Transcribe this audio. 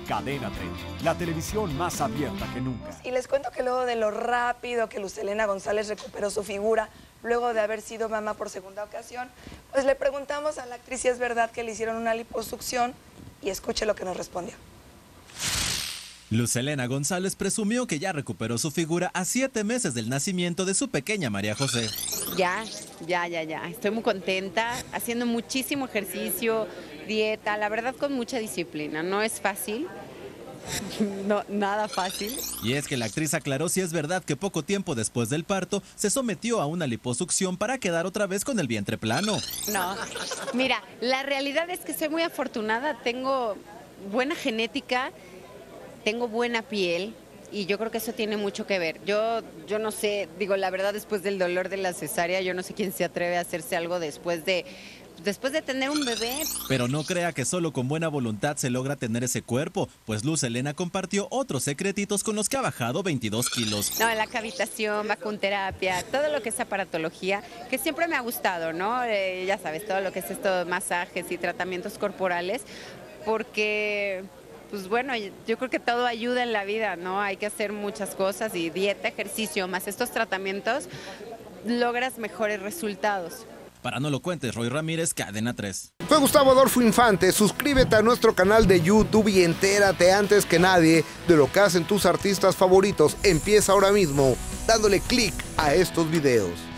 Cadena 30, la televisión más abierta que nunca. Y les cuento que luego de lo rápido que Lucelena González recuperó su figura, luego de haber sido mamá por segunda ocasión, pues le preguntamos a la actriz si es verdad que le hicieron una liposucción y escuche lo que nos respondió. Lucelena González presumió que ya recuperó su figura a 7 meses del nacimiento de su pequeña María José. Ya. Estoy muy contenta, haciendo muchísimo ejercicio, dieta, la verdad con mucha disciplina. No es fácil, no, nada fácil. Y es que la actriz aclaró si es verdad que poco tiempo después del parto se sometió a una liposucción para quedar otra vez con el vientre plano. No, mira, la realidad es que soy muy afortunada, tengo buena genética, tengo buena piel. Y yo creo que eso tiene mucho que ver. Yo no sé, digo, la verdad, después del dolor de la cesárea, yo no sé quién se atreve a hacerse algo después de tener un bebé. Pero no crea que solo con buena voluntad se logra tener ese cuerpo, pues Lucelena compartió otros secretitos con los que ha bajado 22 kilos. No, la cavitación, vacunterapia, todo lo que es aparatología, que siempre me ha gustado, ¿no? Ya sabes, todo lo que es esto, masajes y tratamientos corporales, porque... Pues bueno, yo creo que todo ayuda en la vida, ¿no? Hay que hacer muchas cosas y dieta, ejercicio, más estos tratamientos, logras mejores resultados. Para No Lo Cuentes, Roy Ramírez, Cadena 3. Fue Gustavo Adolfo Infante. Suscríbete a nuestro canal de YouTube y entérate antes que nadie de lo que hacen tus artistas favoritos. Empieza ahora mismo dándole clic a estos videos.